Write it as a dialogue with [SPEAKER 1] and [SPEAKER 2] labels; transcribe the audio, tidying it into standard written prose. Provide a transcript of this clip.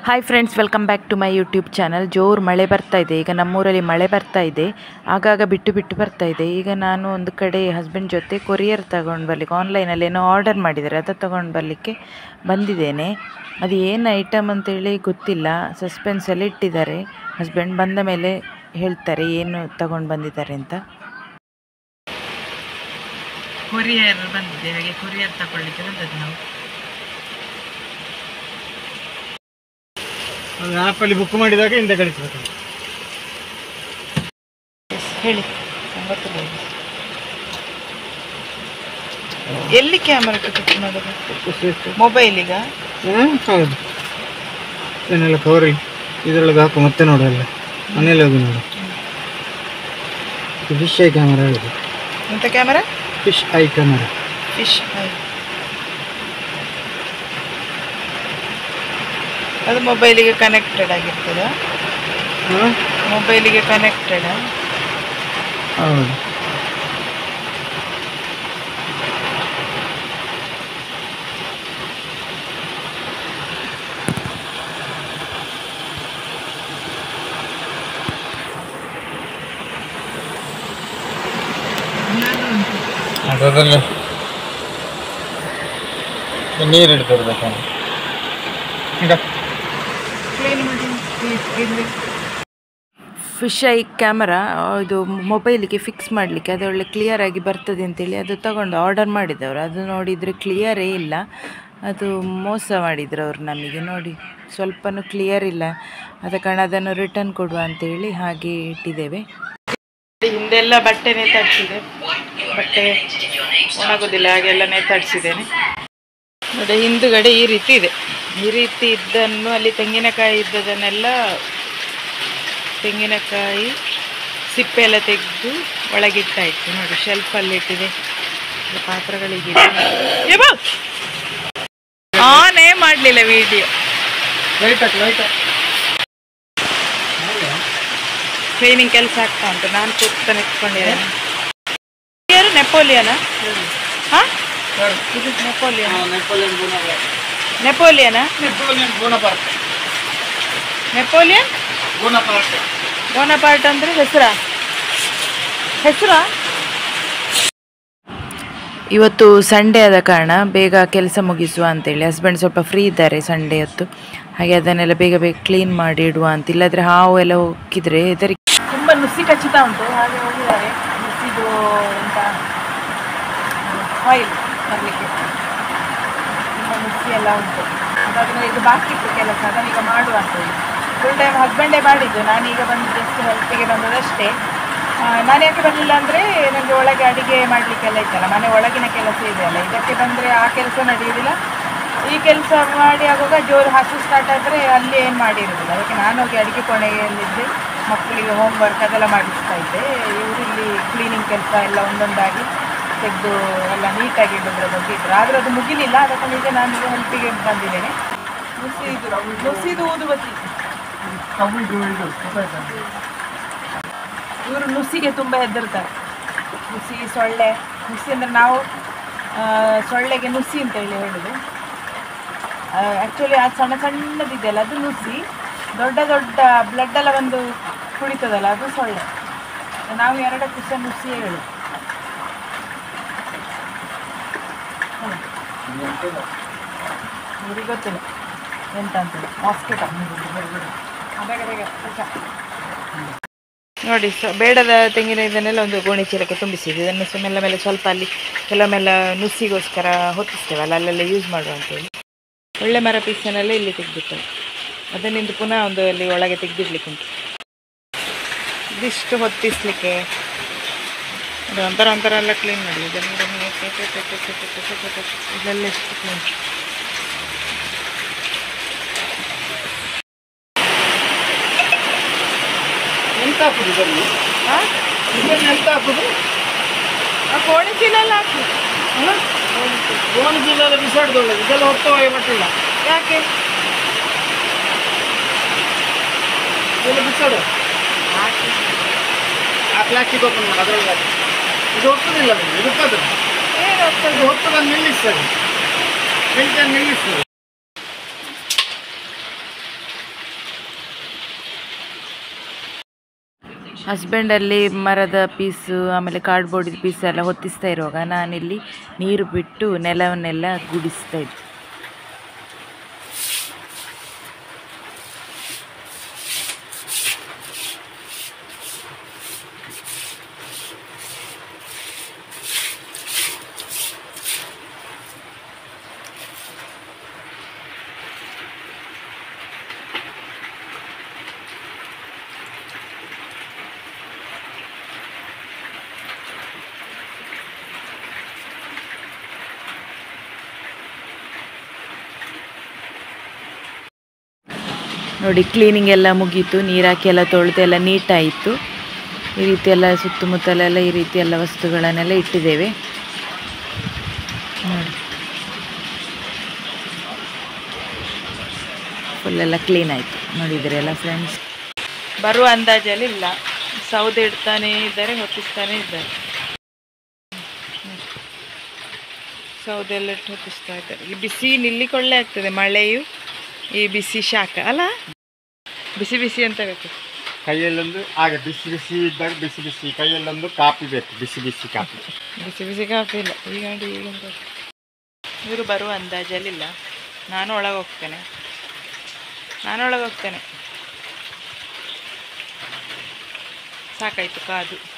[SPEAKER 1] Hi friends, welcome back to my YouTube channel. ಜೋರು ಮಳೆ ಬರ್ತಾ ಇದೆ. ಈಗ ನಮ್ಮೂರಲ್ಲಿ ಮಳೆ ಬರ್ತಾ ಇದೆ, ಆಗಾಗ ಬಿಟ್ಟು ಬಿಟ್ಟು ಬರ್ತಾ ಇದೆ. ಈಗ ನಾನು ಒಂದು ಕಡೆ ಹಸ್ಬೆಂಡ್ ಜೊತೆ ಕೊರಿಯರ್ ತಗೊಂಡು ಬರಲಿಕ್ಕೆ, ಆನ್ಲೈನಲ್ಲಿ ಏನೋ ಆರ್ಡರ್ ಮಾಡಿದ್ದಾರೆ, ಅದು ತಗೊಂಡು ಬರಲಿಕ್ಕೆ ಬಂದಿದ್ದೇನೆ. ಅದು ಏನು ಐಟಮ್ ಅಂತೇಳಿ ಗೊತ್ತಿಲ್ಲ, ಸಸ್ಪೆನ್ಸಲ್ಲಿ ಇಟ್ಟಿದ್ದಾರೆ. ಹಸ್ಬೆಂಡ್ ಬಂದ ಮೇಲೆ ಹೇಳ್ತಾರೆ ಏನು ತಗೊಂಡು ಬಂದಿದ್ದಾರೆ ಅಂತ. ಕೊರಿಯರ್ ಬಂದಿದೆ, ಹಾಗೆ ಕೊರಿಯರ್ ತಗೊಳ್ಳಿಕ್ಕೆ ಬಂದದ್ದು ನಾವು.
[SPEAKER 2] ಆ್ಯಪಲ್ಲಿ ಬುಕ್ ಮಾಡಿದಾಗ ಇಂದ ಕಳಿಸ್ಬೇಕು.
[SPEAKER 1] ಹೇಳಿ, ಎಲ್ಲಿ ಕ್ಯಾಮರಾ ಫಿಕ್ಸ್ ಮಾಡೋದು? ಮೊಬೈಲಿಗ?
[SPEAKER 2] ಹೌದು, ಇದನ್ನೆಲ್ಲ ಕವರ್ ಇದರೊಳಗೆ ಹಾಕು, ಮತ್ತೆ ನೋಡಲ್ಲ ಮನೇಲಿ ಹೋಗಿ ನೋಡು. ಫಿಶ್ ಐ ಕ್ಯಾಮರಾ ಹೇಳಿದೆ.
[SPEAKER 1] ಎಂತ camera?
[SPEAKER 2] Fish eye camera.
[SPEAKER 1] Fish eye ಅದು ಮೊಬೈಲಿಗೆ ಕನೆಕ್ಟೆಡ್ ಆಗಿರ್ತದ? ಮೊಬೈಲಿಗೆ ಕನೆಕ್ಟೆಡ್?
[SPEAKER 2] ಹೌದು. ಅದರಲ್ಲಿ ನೀರು ಹಿಡಿದಿರ್ಬೇಕು. ಫಿಶ್ ಐ ಕ್ಯಾಮರಾ ಇದು ಮೊಬೈಲಿಗೆ ಫಿಕ್ಸ್ ಮಾಡಲಿಕ್ಕೆ, ಅದು ಒಳ್ಳೆ ಕ್ಲಿಯರಾಗಿ ಬರ್ತದೆ ಅಂತೇಳಿ ಅದು ತಗೊಂಡು ಆರ್ಡರ್ ಮಾಡಿದವರು. ಅದು ನೋಡಿದರೆ ಕ್ಲಿಯರೇ ಇಲ್ಲ, ಅದು ಮೋಸ ಮಾಡಿದ್ರು ಅವರು ನಮಗೆ. ನೋಡಿ, ಸ್ವಲ್ಪನೂ ಕ್ಲಿಯರ್ ಇಲ್ಲ, ಆದ ಕಾರಣ ಅದನ್ನು ರಿಟರ್ನ್ ಕೊಡುವ ಅಂತೇಳಿ ಹಾಗೆ ಇಟ್ಟಿದ್ದೇವೆ. ಹಿಂದೆಲ್ಲ ಬಟ್ಟೆ ನೇತಾಡಿಸಿದೆ, ಬಟ್ಟೆ ಒಣಗೋದಿಲ್ಲ ಹಾಗೆಲ್ಲ ನೇತಾಡಿಸಿದ್ದೇನೆ. ನೋಡಿ, ಹಿಂದುಗಡೆ ಈ ರೀತಿ ಇದೆ. ಈ ರೀತಿ ಇದ್ದನ್ನು ಅಲ್ಲಿ ತೆಂಗಿನಕಾಯಿ ಇದ್ದದನ್ನೆಲ್ಲ, ತೆಂಗಿನಕಾಯಿ ಸಿಪ್ಪೆ ಎಲ್ಲ ತೆಗೆದು ಒಳಗಿಟ್ಟಾಯಿತು. ನೋಡಿ, ಶೆಲ್ಫಲ್ಲಿ ಇಟ್ಟಿದೆ, ಪಾತ್ರಗಳಿಗೆ. ಆನೇ ಮಾಡಲಿಲ್ಲ ವಿಡಿಯೋ. ಕ್ಲೀನಿಂಗ್ ಕೆಲಸ ಆಗ್ತಾ ಉಂಟು, ನಾನು ಕೂತ್ತಾ ನಿಂತ್ಕೊಂಡಿದ್ದೇನೆ. ಯಾರು ನೆಪೋಲಿಯನ? ಹಾಂ, ನೆಪೋಲಿಯನ್. ನೆಪೋಲಿಯನ? ನೆಪೋಲಿಯನ್ ಬೋನಪಾರ್ಟ್ ಅಂದರೆ ಹೆಸರಾ? ಇವತ್ತು ಸಂಡೇ ಆದ ಕಾರಣ ಬೇಗ ಕೆಲಸ ಮುಗಿಸುವ ಅಂತೇಳಿ ಹಸ್ಬೆಂಡ್ ಸ್ವಲ್ಪ ಫ್ರೀ ಇದ್ದಾರೆ ಸಂಡೇ ಹೊತ್ತು. ಹಾಗೆ ಅದನ್ನೆಲ್ಲ ಬೇಗ ಬೇಗ ಕ್ಲೀನ್ ಮಾಡಿ ಇಡುವ ಅಂತ. ಇಲ್ಲದ್ರೆ ಹಾವು ಎಲ್ಲ ಹೋಗಿದ್ರೆ ಹೆದರಿಕೆ. ತುಂಬ ನುಸಿ ಖಚಿತ ಉಂಟು, ಹಾಗೆ ಹೋಗಿದ್ದಾರೆ ನುಸಿದು ಅಂತ ಆಯಿಲ್ ತರಲಿಕ್ಕೆ. ತುಂಬ ನುಸಿ ಎಲ್ಲ ಉಂಟು. ಅದಾದ್ಮೇಲೆ ಇದು ಬಾಕಿ ಇತ್ತು ಕೆಲಸ, ಅದನ್ನೀಗ ಮಾಡುವ ಅಂತೇಳಿ. ಫುಲ್ ಟೈಮ್ ಹಸ್ಬೆಂಡೇ ಮಾಡಿದ್ದು, ನಾನೀಗ ಬಂದು ಜಸ್ಟ್ ಹೆಲ್ಪಿಗೆ ಬಂದದಷ್ಟೇ. ನಾನು ಯಾಕೆ ಬರಲಿಲ್ಲ ಅಂದರೆ, ನನಗೆ ಒಳಗೆ ಅಡುಗೆ ಮಾಡಲಿಕ್ಕೆಲ್ಲ ಇತ್ತಲ್ಲ, ಮನೆ ಒಳಗಿನ ಕೆಲಸ ಇದೆಯಲ್ಲ, ಇದಕ್ಕೆ ಬಂದರೆ ಆ ಕೆಲಸ ನಡೆಯೋದಿಲ್ಲ. ಈ ಕೆಲಸ ಮಾಡಿ ಆಗುವಾಗ ಜೋರು ಹಸು ಸ್ಟಾರ್ಟ್ ಆದರೆ ಅಲ್ಲಿ ಏನು ಮಾಡಿರೋದಿಲ್ಲ. ಅದಕ್ಕೆ ನಾನು ಹೋಗಿ ಅಡುಗೆ ಕೋಣೆಯಲ್ಲಿದ್ದೆ, ಮಕ್ಕಳಿಗೆ ಹೋಮ್ ವರ್ಕ್ ಅದೆಲ್ಲ ಮಾಡಿಸ್ತಾ ಇದ್ದೆ. ಇವರು ಇಲ್ಲಿ ಕ್ಲೀನಿಂಗ್ ಕೆಲಸ ಎಲ್ಲ ಒಂದೊಂದಾಗಿ ತೆಗೆದು ಎಲ್ಲ ನೀಟಾಗಿ ಇಡೋದ್ರ ಬಗ್ಗೆ ಇದ್ದರು. ಆದರೆ ಅದು ಮುಗಿಲಿಲ್ಲ, ಅದಕ್ಕೆ ಈಗ ನಾನು ಹೆಲ್ಪಿಗೆ ಬಂದಿದ್ದೇನೆ. ನುಸಿದು ಊದುಬತ್ತಿ. ಇವರು ನುಸಿಗೆ ತುಂಬ ಹೆದರ್ತಾರೆ. ನುಸಿ, ಸೊಳ್ಳೆ. ನುಸಿ ಅಂದರೆ ನಾವು ಸೊಳ್ಳೆಗೆ ನುಸಿ ಅಂತ ಹೇಳೋದು. ಆ್ಯಕ್ಚುಲಿ ಅದು ಸಣ್ಣ ಸಣ್ಣದಿದೆಯಲ್ಲ ಅದು ನುಸಿ, ದೊಡ್ಡ ದೊಡ್ಡ ಬ್ಲಡ್ ಎಲ್ಲ ಬಂದು ಕುಡಿತದಲ್ಲ ಅದು ಸೊಳ್ಳೆ. ನಾವು ಎರಡಕ್ಕೂ ಸಹ ನುಸಿಯೇ ಹೇಳೋದು. ಇವ್ರಿಗೆ ಗೊತ್ತಿಲ್ಲ ಎಂತ ಅಂತೇಳಿ. ಮಾಸ್ಕಿಟೋ. ನೋಡಿ, ಬೇಡದ ತೆಂಗಿನ ಇದನ್ನೆಲ್ಲ ಒಂದು ಗೋಣಿ ಚೀಲಕ್ಕೆ ತುಂಬಿಸಿದೆ. ಇದನ್ನು ಮೆಲ್ಲ ಮೇಲೆ ಸ್ವಲ್ಪ ಅಲ್ಲಿ ಕೆಲವೊಮ್ಮೆಲ್ಲ ನುಸಿಗೋಸ್ಕರ ಹೊತ್ತಿಸ್ತೇವಲ್ಲ, ಅಲ್ಲೆಲ್ಲ ಯೂಸ್ ಮಾಡುವ ಅಂತೇಳಿ. ಒಳ್ಳೆ ಮರ ಪೀಸನ್ನೆಲ್ಲ ಇಲ್ಲಿ ತೆಗೆದಿತ್ತು, ಅದನ್ನಿಂದ ಪುನಃ ಒಂದು ಅಲ್ಲಿ ಒಳಗೆ ತೆಗೆದಿಡ್ಲಿಕ್ಕೆ ಉಂಟು. ಇದಿಷ್ಟು ಹೊತ್ತಿಸ್ಲಿಕ್ಕೆ ಒಂಥರ ಎಲ್ಲ ಕ್ಲೀನ್ ಮಾಡಿ. ಇದೆಲ್ಲ ಎಷ್ಟು ಕ್ಲೀನ್. ಎಂತ ಹಾಕುದು ಇದನ್ನು? ಹಾಂ, ಇದನ್ನು ಎಂತ ಹಾಕುದು? ಆ ಕೋಣಿ ಚೀಲ ಎಲ್ಲ ಹಾಕಿ. ಗೋಣಿ ಚೀಲ ಎಲ್ಲ ಬಿಸಾಡ್ದೊಳ್ಳದು, ಇದೆಲ್ಲ ಹೊತ್ತುವಾಗ ಬಟ್ಟಿಲ್ಲ. ಯಾಕೆ ಇದೆಲ್ಲ ಬಿಸಾಡು? ಹಾಕಿ ಆ ಪ್ಲಾಸ್ಟಿಕ್ ಓಪನ್ ಮಾಡಿ ಅದರೊಳಗೆ. ಇದು ಹೊತ್ತದಿಲ್ಲ, ಇದು ಹೊತ್ತದು. ಏನು ಹೊತ್ತದು? ಹೊತ್ತದನ್ನು ನಿಲ್ಲಿಸ್ತದೆ, ಬೆಂಕಿಯನ್ನು ನಿಲ್ಲಿಸ್ತದೆ.
[SPEAKER 1] ಹಸ್ಬೆಂಡಲ್ಲಿ ಮರದ ಪೀಸು ಆಮೇಲೆ ಕಾರ್ಡ್ಬೋರ್ಡಿನ ಪೀಸ್ ಎಲ್ಲ ಹೊತ್ತಿಸ್ತಾ ಇರುವಾಗ ನಾನಿಲ್ಲಿ ನೀರು ಬಿಟ್ಟು ನೆಲವನ್ನೆಲ್ಲ ಗುಡಿಸ್ತಾ ಇದ್ದೆ. ನೋಡಿ ಕ್ಲೀನಿಂಗ್ ಎಲ್ಲ ಮುಗೀತು, ನೀರಾಕಿ ಎಲ್ಲ ತೊಳೆದು ಎಲ್ಲ ನೀಟಾಯಿತು. ಈ ರೀತಿ ಎಲ್ಲ ಸುತ್ತಮುತ್ತಲೆಲ್ಲ ಈ ರೀತಿ ಎಲ್ಲ ವಸ್ತುಗಳನ್ನೆಲ್ಲ ಇಟ್ಟಿದ್ದೇವೆ ನೋಡಿ. ಫುಲ್ಲೆಲ್ಲ ಕ್ಲೀನ್ ಆಯಿತು ನೋಡಿದರೆ ಎಲ್ಲ ಫ್ರೆಂಡ್ಸ್.
[SPEAKER 2] ಬರುವ ಅಂದಾಜಲ್ಲಿ ಇಲ್ಲ, ಸೌದೆ ಇಡ್ತಾನೇ ಇದ್ದಾರೆ, ಹೊತ್ತಿಸ್ತಾನೇ ಇದ್ದಾರೆ. ಸೌದೆ ಎಲ್ಲ ಇಟ್ಟು ಹೊತ್ತಿಸ್ತಾ ಇದ್ದಾರೆ. ಈ ಬಿಸಿ ನಿಲ್ಲಿಕೊಳ್ಳೆ ಆಗ್ತದೆ, ಮಳೆಯು ಈ ಬಿಸಿ ಶಾಖ ಅಲ್ಲ, ಬಿಸಿ ಬಿಸಿ ಅಂತ ಬೇಕು
[SPEAKER 3] ಕೈಯಲ್ಲೊಂದು ಆಗ ಬಿಸಿ ಬಿಸಿ ಇದ್ದಾಗ ಬಿಸಿ ಬಿಸಿ ಕೈಯಲ್ಲೊಂದು ಕಾಫಿ ಬೇಕು, ಬಿಸಿ ಬಿಸಿ ಕಾಫಿ.
[SPEAKER 2] ಬಿಸಿ ಬಿಸಿ ಕಾಫಿ ಇಲ್ಲ ಈಗ. ಇವರು ಬರುವ ಅಂದಾಜಲ್ಲಿಲ್ಲ. ನಾನು ಒಳಗೆ ಹೋಗ್ತೇನೆ. ಸಾಕಾಯಿತು ಕಾದು.